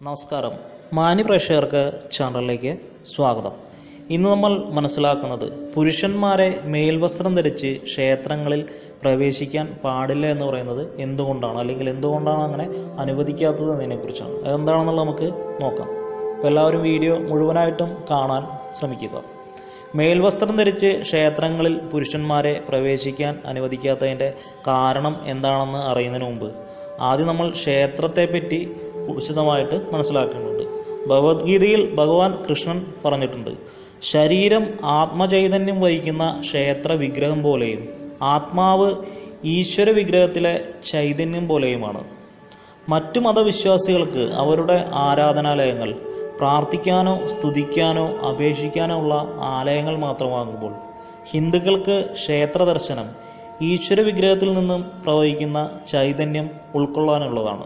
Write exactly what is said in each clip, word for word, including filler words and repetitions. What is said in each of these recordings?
നമസ്കാരം, മാന്യ പ്രേക്ഷകർക്ക് ചാനലിലേക്ക് സ്വാഗതം. ഇന്ന് നമ്മൾ മനസ്സിലാക്കുന്നത് പുരുഷന്മാരെ മേൽവസ്ത്രം ധരിച്ച് ക്ഷേത്രങ്ങളിൽ പ്രവേശിക്കാൻ പാടില്ല എന്ന് പറയുന്നത് എന്തുകൊണ്ടാണ്, അല്ലെങ്കിൽ എന്തുകൊണ്ടാണ് അങ്ങനെ അനുവദിക്കാത്തത് എന്നതിനെക്കുറിച്ചാണ്. അതെന്താണെന്നുള്ളത് നമുക്ക് നോക്കാം. അപ്പോൾ എല്ലാവരും വീഡിയോ മുഴുവനായിട്ടും കാണാൻ ശ്രമിക്കുക. മേൽവസ്ത്രം ധരിച്ച് ക്ഷേത്രങ്ങളിൽ പുരുഷന്മാരെ പ്രവേശിക്കാൻ അനുവദിക്കാത്തതിൻ്റെ കാരണം എന്താണെന്ന് അറിയുന്നതിന് മുമ്പ് ആദ്യം നമ്മൾ ക്ഷേത്രത്തെപ്പറ്റി വിശദമായിട്ട് മനസ്സിലാക്കുന്നുണ്ട്. ഭഗവത്ഗീതയിൽ ഭഗവാൻ കൃഷ്ണൻ പറഞ്ഞിട്ടുണ്ട്, ശരീരം ആത്മചൈതന്യം വഹിക്കുന്ന ക്ഷേത്ര വിഗ്രഹം പോലെയും ആത്മാവ് ഈശ്വര വിഗ്രഹത്തിലെ ചൈതന്യം പോലെയുമാണ്. മറ്റു മതവിശ്വാസികൾക്ക് അവരുടെ ആരാധനാലയങ്ങൾ പ്രാർത്ഥിക്കാനോ സ്തുതിക്കാനോ അപേക്ഷിക്കാനോ ഉള്ള ആലയങ്ങൾ മാത്രമാകുമ്പോൾ ഹിന്ദുക്കൾക്ക് ക്ഷേത്ര ദർശനം ഈശ്വര വിഗ്രഹത്തിൽ നിന്നും പ്രവഹിക്കുന്ന ചൈതന്യം ഉൾക്കൊള്ളാനുള്ളതാണ്.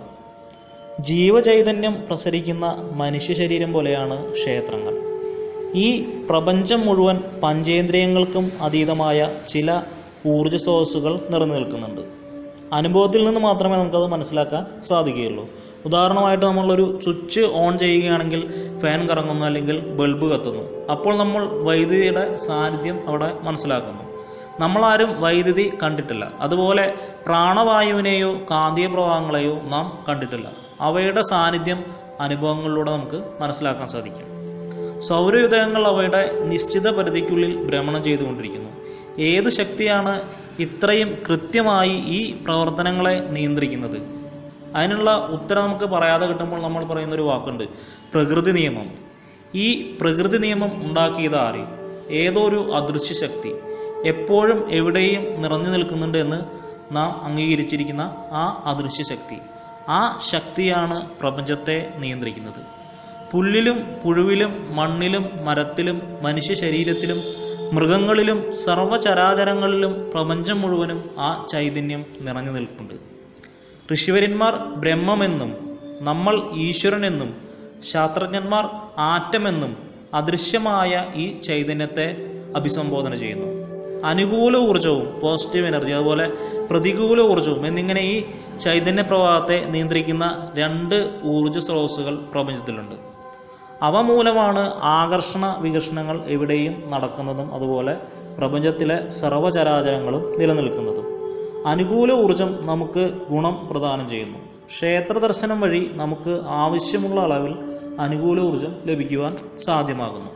ജീവചൈതന്യം പ്രസരിക്കുന്ന മനുഷ്യ ശരീരം പോലെയാണ് ക്ഷേത്രങ്ങൾ. ഈ പ്രപഞ്ചം മുഴുവൻ പഞ്ചേന്ദ്രിയങ്ങൾക്കും അതീതമായ ചില ഊർജ സ്രോതസ്സുകൾ നിറഞ്ഞു നിൽക്കുന്നുണ്ട്. അനുഭവത്തിൽ നിന്ന് മാത്രമേ നമുക്കത് മനസ്സിലാക്കാൻ സാധിക്കുകയുള്ളൂ. ഉദാഹരണമായിട്ട് നമ്മളൊരു സ്വിച്ച് ഓൺ ചെയ്യുകയാണെങ്കിൽ ഫാൻ കറങ്ങുന്നു, അല്ലെങ്കിൽ ബൾബ് കത്തുന്നു. അപ്പോൾ നമ്മൾ വൈദ്യുതിയുടെ സാന്നിധ്യം അവിടെ മനസ്സിലാക്കുന്നു. നമ്മളാരും വൈദ്യുതി കണ്ടിട്ടില്ല. അതുപോലെ പ്രാണവായുവിനെയോ കാന്തിക പ്രവാഹങ്ങളെയോ നാം കണ്ടിട്ടില്ല. അവയുടെ സാന്നിധ്യം അനുഭവങ്ങളിലൂടെ നമുക്ക് മനസ്സിലാക്കാൻ സാധിക്കും. സൗരയുധങ്ങൾ അവയുടെ നിശ്ചിത പരിധിക്കുള്ളിൽ ഭ്രമണം ചെയ്തുകൊണ്ടിരിക്കുന്നു. ഏത് ശക്തിയാണ് ഇത്രയും കൃത്യമായി ഈ പ്രവർത്തനങ്ങളെ നിയന്ത്രിക്കുന്നത്? അതിനുള്ള ഉത്തരം നമുക്ക് പറയാതെ കിട്ടുമ്പോൾ നമ്മൾ പറയുന്നൊരു വാക്കുണ്ട്, പ്രകൃതി നിയമം. ഈ പ്രകൃതി നിയമം ഉണ്ടാക്കിയത് ആര്? ഏതോ ഒരു അദൃശ്യ ശക്തി എപ്പോഴും എവിടെയും നിറഞ്ഞു നിൽക്കുന്നുണ്ട് എന്ന് നാം അംഗീകരിച്ചിരിക്കുന്ന ആ അദൃശ്യ ശക്തി. ആ ശക്തിയാണ് പ്രപഞ്ചത്തെ നിയന്ത്രിക്കുന്നത്. പുല്ലിലും പുഴുവിലും മണ്ണിലും മരത്തിലും മനുഷ്യ ശരീരത്തിലും മൃഗങ്ങളിലും സർവചരാചരങ്ങളിലും പ്രപഞ്ചം മുഴുവനും ആ ചൈതന്യം നിറഞ്ഞു നിൽക്കുന്നുണ്ട്. ഋഷിവര്യന്മാർ ബ്രഹ്മമെന്നും നമ്മൾ ഈശ്വരനെന്നും ശാസ്ത്രജ്ഞന്മാർ ആറ്റമെന്നും അദൃശ്യമായ ഈ ചൈതന്യത്തെ അഭിസംബോധന ചെയ്യുന്നു. അനുകൂല ഊർജവും പോസിറ്റീവ് എനർജി, അതുപോലെ പ്രതികൂല ഊർജവും എന്നിങ്ങനെ ഈ ചൈതന്യ പ്രവാഹത്തെ നിയന്ത്രിക്കുന്ന രണ്ട് ഊർജ സ്രോതസ്സുകൾ പ്രപഞ്ചത്തിലുണ്ട്. അവ മൂലമാണ് ആകർഷണ വികർഷണങ്ങൾ എവിടെയും നടക്കുന്നതും അതുപോലെ പ്രപഞ്ചത്തിലെ സർവചരാചരങ്ങളും നിലനിൽക്കുന്നതും. അനുകൂല ഊർജം നമുക്ക് ഗുണം പ്രദാനം ചെയ്യുന്നു. ക്ഷേത്ര ദർശനം വഴി നമുക്ക് ആവശ്യമുള്ള അളവിൽ അനുകൂല ഊർജം ലഭിക്കുവാൻ സാധ്യമാകുന്നു.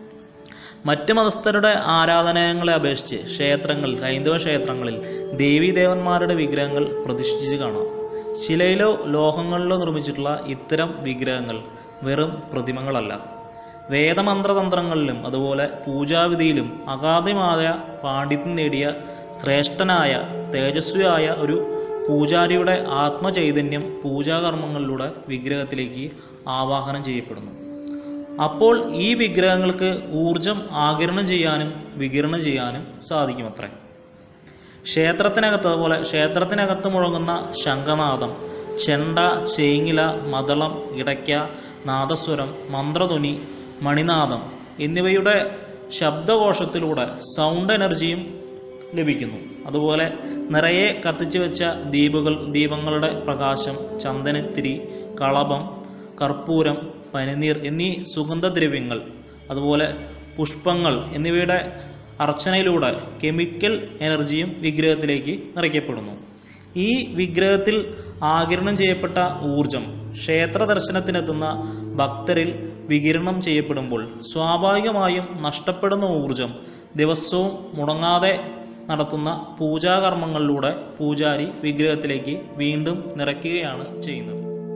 മറ്റ് മതസ്ഥരുടെ ആരാധനാലയങ്ങളെ അപേക്ഷിച്ച് ക്ഷേത്രങ്ങളിൽ, ഹൈന്ദവ ക്ഷേത്രങ്ങളിൽ ദേവീദേവന്മാരുടെ വിഗ്രഹങ്ങൾ പ്രതിഷ്ഠിച്ച് കാണാം. ശിലയിലോ ലോഹങ്ങളിലോ നിർമ്മിച്ചിട്ടുള്ള ഇത്തരം വിഗ്രഹങ്ങൾ വെറും പ്രതിമകളല്ല. വേദമന്ത്രതന്ത്രങ്ങളിലും അതുപോലെ പൂജാവിധിയിലും അഗാധമായ പാണ്ഡിത്യം നേടിയ ശ്രേഷ്ഠനായ തേജസ്വിയായ ഒരു പൂജാരിയുടെ ആത്മചൈതന്യം പൂജാകർമ്മങ്ങളിലൂടെ വിഗ്രഹത്തിലേക്ക് ആവാഹനം ചെയ്യപ്പെടുന്നു. അപ്പോൾ ഈ വിഗ്രഹങ്ങൾക്ക് ഊർജം ആഗിരണം ചെയ്യാനും വികിരണം ചെയ്യാനും സാധിക്കുമത്രേ. ക്ഷേത്രത്തിനകത്ത് അതുപോലെ ക്ഷേത്രത്തിനകത്ത് മുഴങ്ങുന്ന ശംഖനാദം, ചെണ്ട, ചേങ്ങില, മദളം, ഇടയ്ക്ക, നാദസ്വരം, മന്ത്രധ്വനി, മണിനാദം എന്നിവയുടെ ശബ്ദകോശത്തിലൂടെ സൗണ്ട് എനർജിയും ലഭിക്കുന്നു. അതുപോലെ നിറയെ കത്തിച്ചു വെച്ച ദീപകൾ ദീപങ്ങളുടെ പ്രകാശം, ചന്ദനത്തിരി, കളഭം, കർപ്പൂരം, പനിനീർ എന്നീ സുഗന്ധദ്രവ്യങ്ങൾ, അതുപോലെ പുഷ്പങ്ങൾ എന്നിവയുടെ അർച്ചനയിലൂടെ കെമിക്കൽ എനർജിയും വിഗ്രഹത്തിലേക്ക് നിറയ്ക്കപ്പെടുന്നു. ഈ വിഗ്രഹത്തിൽ ആഗിരണം ചെയ്യപ്പെട്ട ഊർജം ക്ഷേത്ര ദർശനത്തിനെത്തുന്ന ഭക്തരിൽ വികിരണം ചെയ്യപ്പെടുമ്പോൾ സ്വാഭാവികമായും നഷ്ടപ്പെടുന്ന ഊർജം ദിവസവും മുടങ്ങാതെ നടത്തുന്ന പൂജാകർമ്മങ്ങളിലൂടെ പൂജാരി വിഗ്രഹത്തിലേക്ക് വീണ്ടും നിറയ്ക്കുകയാണ് ചെയ്യുന്നത്.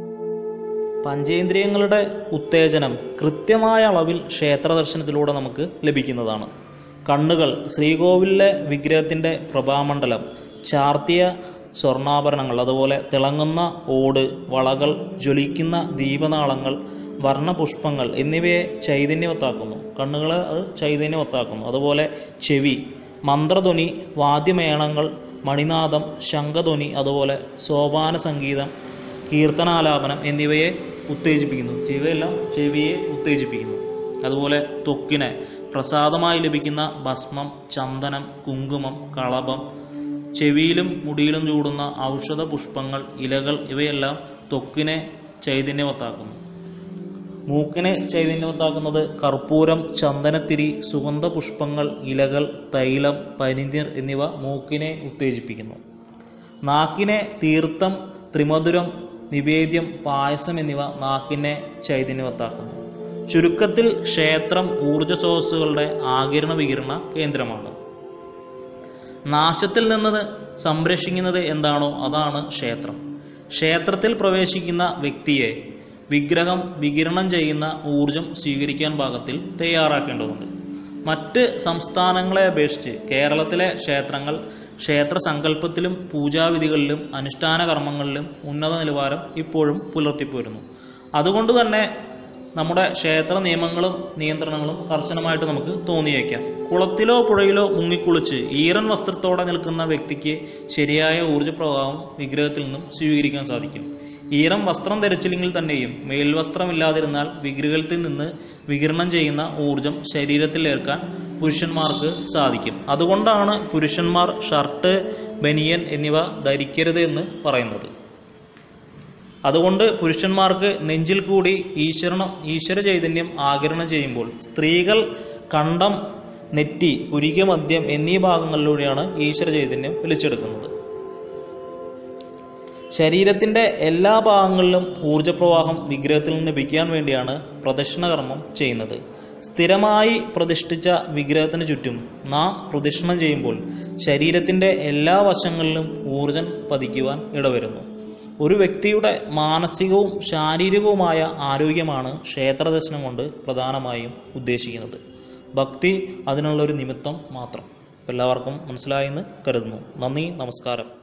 പഞ്ചേന്ദ്രിയങ്ങളുടെ ഉത്തേജനം കൃത്യമായ അളവിൽ ക്ഷേത്ര ദർശനത്തിലൂടെ നമുക്ക് ലഭിക്കുന്നതാണ്. കണ്ണുകൾ, ശ്രീകോവിലിലെ വിഗ്രഹത്തിൻ്റെ പ്രഭാമണ്ഡലം, ചാർത്തിയ സ്വർണ്ണാഭരണങ്ങൾ, അതുപോലെ തിളങ്ങുന്ന ഓട്, വളകൾ, ജ്വലിക്കുന്ന ദീപനാളങ്ങൾ, വർണ്ണപുഷ്പങ്ങൾ എന്നിവയെ ചൈതന്യവത്താക്കുന്നു. കണ്ണുകളെ അത് ചൈതന്യവത്താക്കുന്നു. അതുപോലെ ചെവി, മന്ത്രധ്വനി, വാദ്യമേളങ്ങൾ, മണിനാദം, ശംഖധ്വനി, അതുപോലെ സോപാന സംഗീതം, കീർത്തനാലാപനം എന്നിവയെ ഉത്തേജിപ്പിക്കുന്നു. ചെവിയെല്ലാം ചെവിയെ ഉത്തേജിപ്പിക്കുന്നു. അതുപോലെ ത്വക്കിനെ പ്രസാദമായി ലഭിക്കുന്ന ഭസ്മം, ചന്ദനം, കുങ്കുമം, കളഭം, ചെവിയിലും മുടിയിലും ചൂടുന്ന ഔഷധ പുഷ്പങ്ങൾ, ഇലകൾ ഇവയെല്ലാം ത്വക്കിനെ ചൈതന്യവത്താക്കുന്നു. മൂക്കിനെ ചൈതന്യവത്താക്കുന്നത് കർപ്പൂരം, ചന്ദനത്തിരി, സുഗന്ധ പുഷ്പങ്ങൾ, ഇലകൾ, തൈലം, പനിനീർ എന്നിവ മൂക്കിനെ ഉത്തേജിപ്പിക്കുന്നു. നാക്കിനെ തീർത്ഥം, ത്രിമധുരം, നിവേദ്യം, പായസം എന്നിവ നാക്കിനെ ചൈതന്യവത്താക്കുന്നു. ചുരുക്കത്തിൽ ക്ഷേത്രം ഊർജസ്രോതസ്സുകളുടെ ആകിരണ വികിരണ കേന്ദ്രമാണ്. നാശത്തിൽ നിന്ന് സംരക്ഷിക്കുന്നത് എന്താണോ അതാണ് ക്ഷേത്രം. ക്ഷേത്രത്തിൽ പ്രവേശിക്കുന്ന വ്യക്തിയെ വിഗ്രഹം വികിരണം ചെയ്യുന്ന ഊർജം സ്വീകരിക്കാൻ പാകത്തിൽ തയ്യാറാക്കേണ്ടതുണ്ട്. മറ്റ് സംസ്ഥാനങ്ങളെ അപേക്ഷിച്ച് കേരളത്തിലെ ക്ഷേത്രങ്ങൾ ക്ഷേത്ര സങ്കല്പത്തിലും പൂജാവിധികളിലും അനുഷ്ഠാന കർമ്മങ്ങളിലും ഉന്നത നിലവാരം ഇപ്പോഴും പുലർത്തിപ്പോരുന്നു. അതുകൊണ്ട് തന്നെ നമ്മുടെ ക്ഷേത്ര നിയമങ്ങളും നിയന്ത്രണങ്ങളും കർശനമായിട്ട് നമുക്ക് തോന്നിയേക്കാം. കുളത്തിലോ പുഴയിലോ മുങ്ങിക്കുളിച്ച് ഈറൻ വസ്ത്രത്തോടെ നിൽക്കുന്ന വ്യക്തിക്ക് ശരിയായ ഊർജ്ജപ്രവാഹം വിഗ്രഹത്തിൽ നിന്നും സ്വീകരിക്കാൻ സാധിക്കും. ഈറൻ വസ്ത്രം ധരിച്ചില്ലെങ്കിൽ തന്നെയും മേൽവസ്ത്രമില്ലാതിരുന്നാൽ വിഗ്രഹത്തിൽ നിന്ന് വികിരണം ചെയ്യുന്ന ഊർജം ശരീരത്തിൽ ഏൽക്കാൻ പുരുഷന്മാർക്ക് സാധിക്കും. അതുകൊണ്ടാണ് പുരുഷന്മാർ ഷർട്ട്, ബനിയൻ എന്നിവ ധരിക്കരുത് എന്ന് പറയുന്നത്. അതുകൊണ്ട് പുരുഷന്മാർക്ക് നെഞ്ചിൽ കൂടി ഈശ്വരണം ഈശ്വര ചൈതന്യം ആകിരണം ചെയ്യുമ്പോൾ സ്ത്രീകൾ കണ്ടം, നെറ്റി, പുരിക മദ്യം എന്നീ ഭാഗങ്ങളിലൂടെയാണ് ഈശ്വര ചൈതന്യം വലിച്ചെടുക്കുന്നത്. ശരീരത്തിന്റെ എല്ലാ ഭാഗങ്ങളിലും ഊർജപ്രവാഹം വിഗ്രഹത്തിൽ നിന്ന് ലഭിക്കാൻ വേണ്ടിയാണ് പ്രദക്ഷിണ കർമ്മം ചെയ്യുന്നത്. സ്ഥിരമായി പ്രതിഷ്ഠിച്ച വിഗ്രഹത്തിന് ചുറ്റും നാം പ്രദക്ഷിണം ചെയ്യുമ്പോൾ ശരീരത്തിന്റെ എല്ലാ വശങ്ങളിലും ഊർജം പതിക്കുവാൻ ഇടവരുന്നു. ഒരു വ്യക്തിയുടെ മാനസികവും ശാരീരികവുമായ ആരോഗ്യമാണ് ക്ഷേത്ര ദർശനം കൊണ്ട് പ്രധാനമായും ഉദ്ദേശിക്കുന്നത്. ഭക്തി അതിനുള്ളൊരു നിമിത്തം മാത്രം. എല്ലാവർക്കും മനസ്സിലായെന്ന് കരുതുന്നു. നന്ദി, നമസ്കാരം.